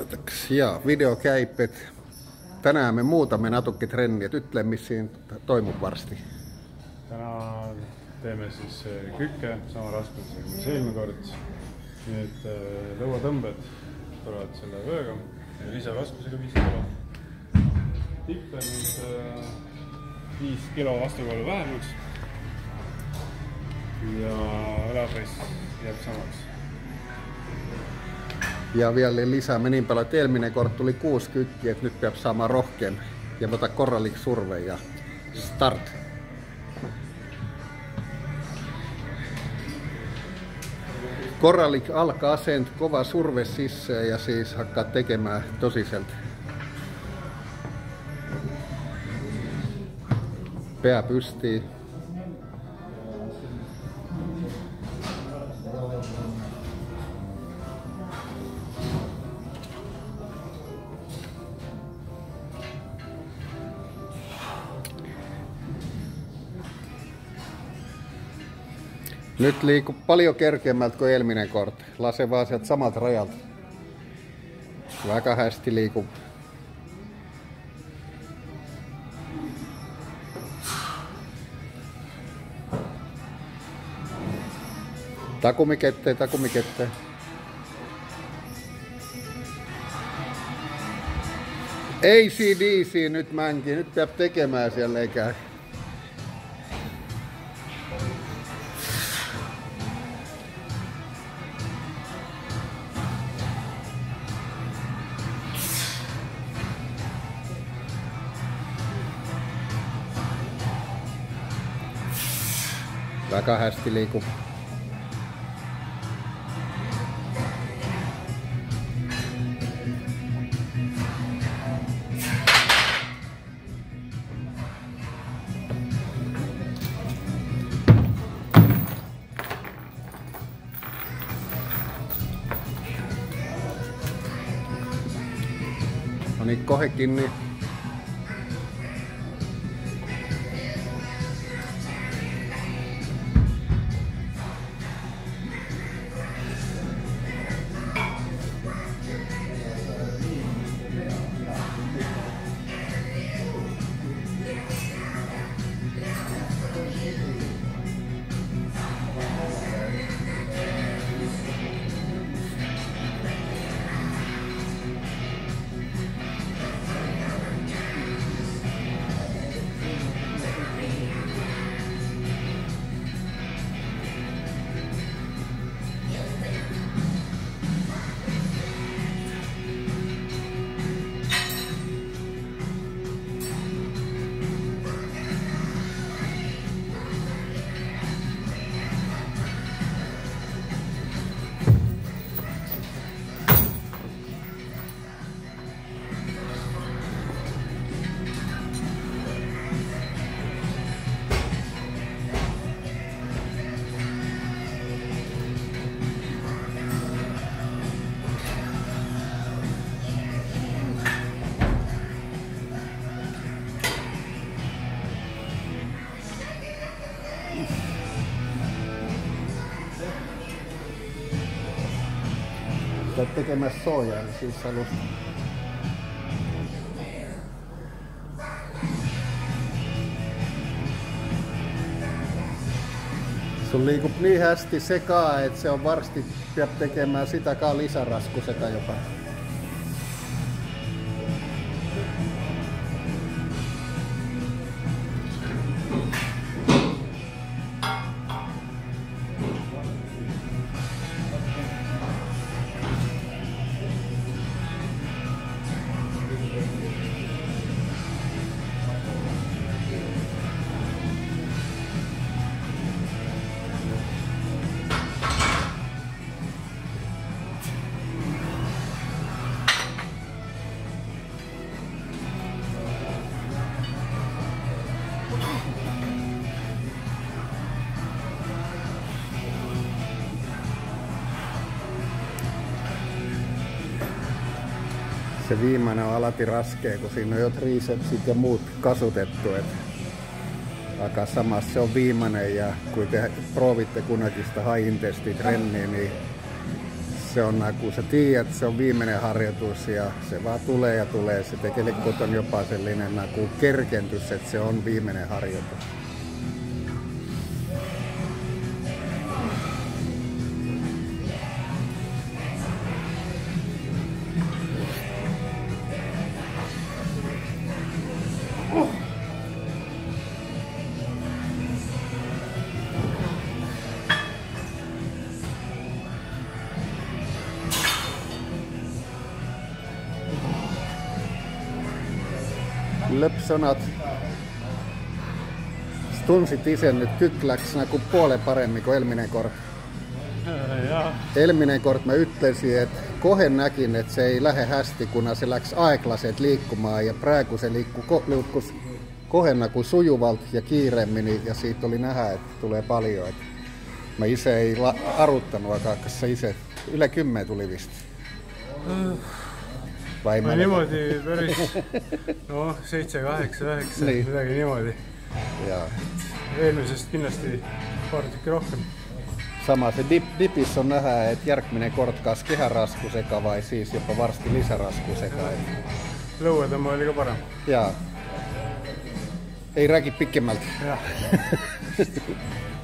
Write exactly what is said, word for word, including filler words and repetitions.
Odotaksi. Ja videokäippet. Tänään me muutamme natukkitrenniä. Ütle, mis siin toimub varsti. Täna teeme siis kükke sama raskusega mis eelmine kord. Nüüd lõuatõmbed tulevad selle vööga ja lisaraskusega viis kilo. Tippe nüüd viis kilo vastukaalu vähemaks ja õlapress jääb samaks. Ja vielä lisäämme niin paljon, että eelminen kord tuli kuusi kykkiä, että nyt peab saamaan rohkem. Ja võta korralik surve ja start. Korralik alka-asent, kova surve sisään ja siis hakkaa tekemään tosiselta. Pää pystii. Nyt liiku paljon kerkeämmältä kuin eelminen kord. Lase vaan sieltä samalta rajalta. Väga hästi liiku. Takumikette, takumikette. A C D C nyt mänkin. Nyt peab tekemään siellä eikä. Väga hästi liiku. No niin, kohe kiinni. Olet tekemässä soojaa, niin siis alusta. Sun liikut niin hästi sekaa, että se on varsti peab tekemään sitäkaan lisäraskuseka jopa. Se viimeinen on alati raskea, kun siinä on jo tricepsit ja muut kasutettu. Et aika samassa se on viimeinen ja kun te provitte kunnakin sitä high intensity trenniä, niin se se on, kun sä tiedät, se on viimeinen harjoitus ja se vaan tulee ja tulee. Se tekelekot on jopa sellainen kuin kerkentys, että se on viimeinen harjoitus. Löpsonat. Tunsit itse nyt kykkläksänä kuin puolen paremmin kuin Elminen Kort. Elminen Kort mä ytlesin, että kohen näkin, että se ei lähde hästi, kun se läks aeklaset liikkumaan ja prääku se liikkuu liukkus kohenna kuin sujuvalt ja kiireemmin ja siitä oli nähdä, että tulee paljon. Että mä itse ei aruttanut aikaa, koska itse yle kymmenen tuli vist. Vai no niimoodi päris, no seitse, kaheksa, üheksa, Nii. midagi niimoodi. Ja. Eelmisest kindlasti paar tükki rohkem. Sama se dip, dipis on nähdä, että Järkminen Kort kas kehäraskuseka vai siis jopa varsti lisäraskuseka. Lõuetõmme oli ka parem. Jaa. Ei räägi pikemmältä. Jah.